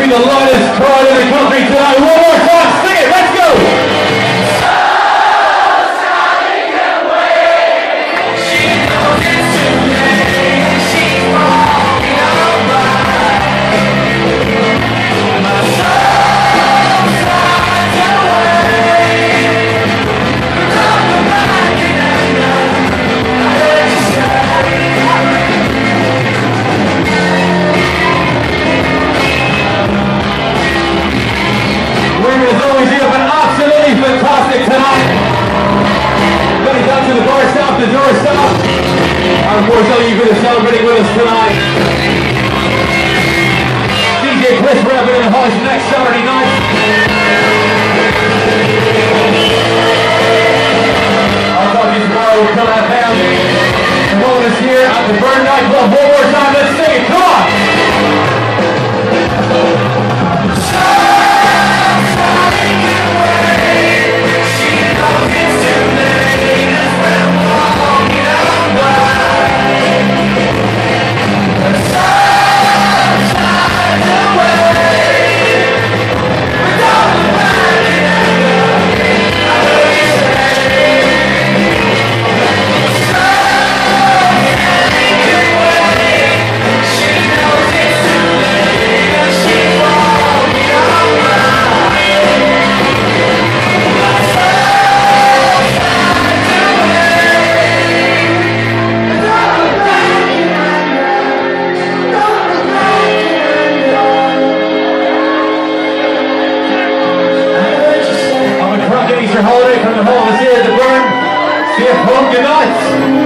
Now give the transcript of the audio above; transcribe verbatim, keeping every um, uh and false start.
the lightest crowd in the country tonight. One more time, sing it, let's go! Fantastic tonight. Many thanks to the bar staff, the door staff, and of course all you who are celebrating with us tonight. D J Chris Rabbit in the house next Saturday night. I'll talk to you tomorrow with Kill F M. And hold us here at the Burn nightclub one more time. Let's sing it. Come on. Holiday from the home is here at the Burn. See you home, good night.